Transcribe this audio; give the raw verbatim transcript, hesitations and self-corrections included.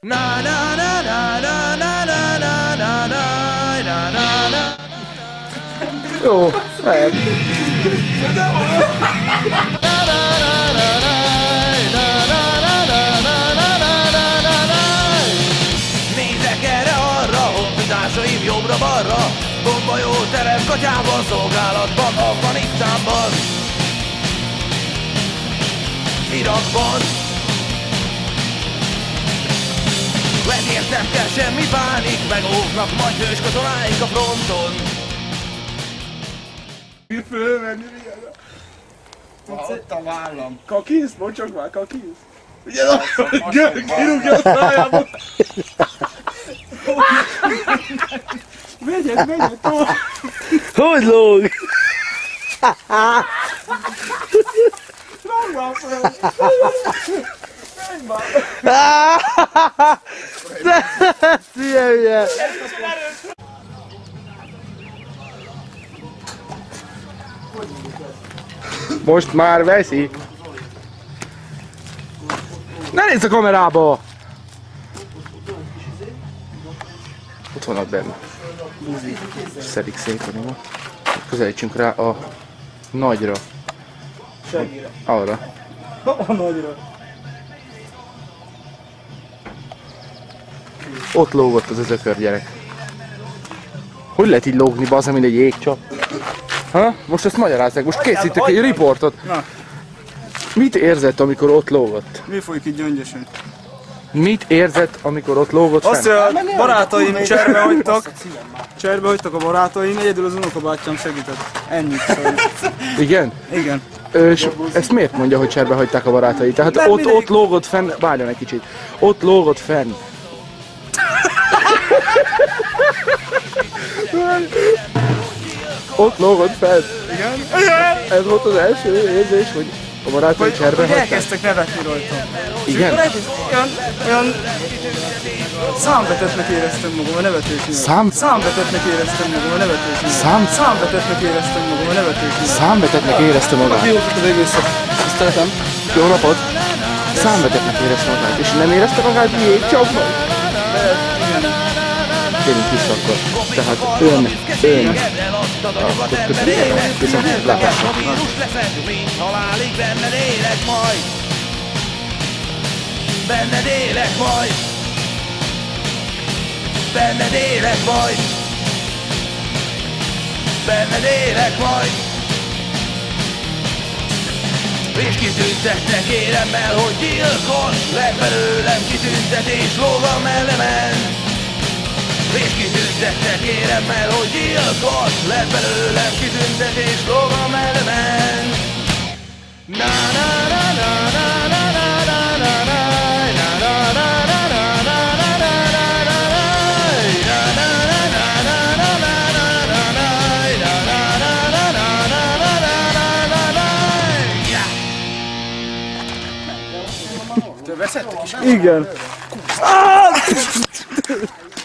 Na na na na na na na na na na na na na. Jó, mehet. Nézek erre-arra, honfitársaim jobbra-balra, bomba jó terep katyával, szolgálatban, Afganisztánban, Irakban. Ezért nem kell semmi pánik, megóvnak majd hős katonáik a fronton. Fölmenni milyen? Ott a vállam. Kakisz? Bocsok már, kakisz? Ugye, kirúgja a szájába! Vegyed, vegyed, tovább! Hogy lóg? Lóg már fel! Menj már! Szia, hülye! Most már veszi! Ne nézz a kamerába! Ott vannak benne. Szedik szépen, jó? Közelítsünk rá a nagyra. Segére. Arra. A nagyra. Ott lógott az özökör gyerek. Hogy lehet így lógni, bazza, mint egy jégcsap? Ha? Most ezt magyarázzák, most készítek egy riportot. Na. Mit érzett, amikor ott lógott? Mi folyik itt gyöngyösen? Mit érzett, amikor ott lógott Azt, hogy fenn? a barátaim cserbe hagytak. Cserbe hagytak a barátaim, egyedül az unokabátyám segített. Ennyit szóval. Igen? Igen. És ezt miért mondja, hogy cserbe hagyták a barátai? Tehát Mert ott, mindig- ott lógott fenn, várjon egy kicsit. Ott lógott fenn. Ott lógott fenn. Igen? Igen! Ez volt az első érzés, hogy a barátai Hogy, cserbe hogy hagyták. elkezdtek nevetni rajtam. Igen? Akkor egész- Olyan, olyan számbetetnek éreztem magam a nevetés miatt. Szám? Számbetetnek éreztem magam a nevetés miatt. Szám? Számbetetnek éreztem magam a nevetés miatt. Számbetetnek érezte magát. Kihozott az egészet. Ezt tettem. Jó napot! Számbetetnek érezte magát. És nem érezte magát jégcsapnak? Térjünk vissza akkor. Tehát ön, ön. Akkor köszönöm. Viszont látásra. A vírus leszed, mint halálig benned élek majd. Benned élek majd. Benned élek majd. Benned élek majd. És kitüntetnek éremmel, hogy gyilkos, lett belőlem kitüntetés, lóg a mellemen. És kitüntetnek éremmel, hogy gyilkos, lett belőlem kitüntetés, lóg a mellemen. Na na na na na na na na na na na na na na na na na na na Te veszettek is? Igen.